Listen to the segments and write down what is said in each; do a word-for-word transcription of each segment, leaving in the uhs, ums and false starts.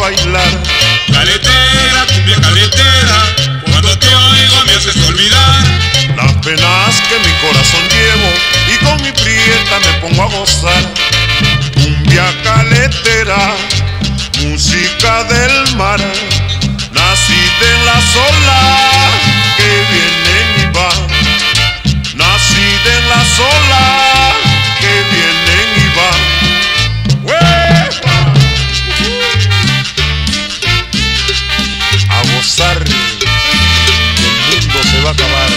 bailar. Caletera, cumbia caletera, cuando te oigo me haces olvidar las penas que mi corazón llevo y con mi prieta me pongo a gozar. Cumbia caletera, música del mar, nacida en las olas que vienen y van, nacida en las olas que vienen y van. ¡Huepa! A gozar, el mundo se va a acabar.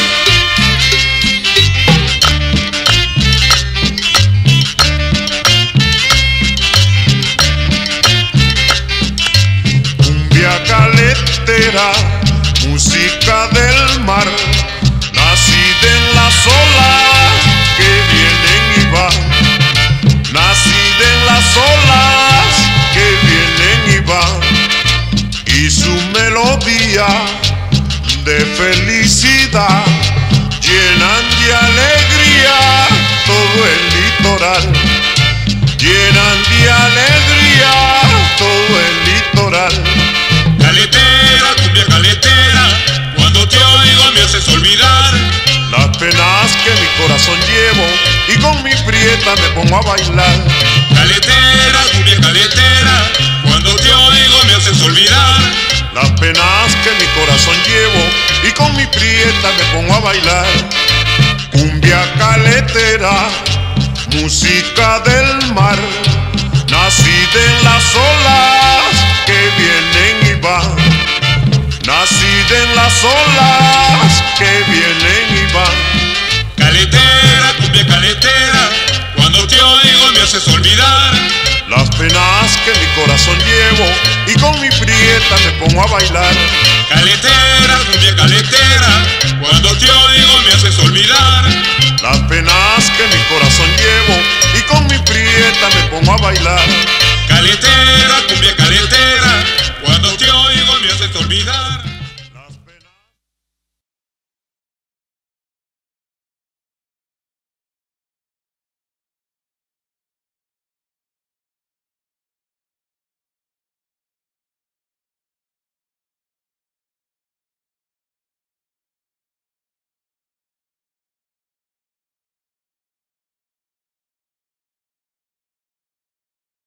Cumbia caletera, música del mar, nacida en las olas que vienen y van, nacida en las olas que vienen y van, y su melodía de felicidad llenan de alegría todo el litoral, llenan de alegría todo el litoral. Caletera, cumbia caletera, cuando te oigo me haces olvidar las penas que mi corazón llevo y con mi prieta me pongo a bailar. Caletera, cumbia caletera, cuando te oigo me haces olvidar las penas que mi corazón llevo y con mi prieta me pongo a bailar. Cumbia caletera, música del mar, nacida en las olas que vienen y van, nacida en las olas que vienen y van. Caletera, cumbia caletera, cuando te oigo me haces olvidar las penas que mi corazón llevo y con mi prieta me pongo a bailar. Caletera, cumbia caletera, cuando te oigo me haces olvidar las penas que mi corazón llevo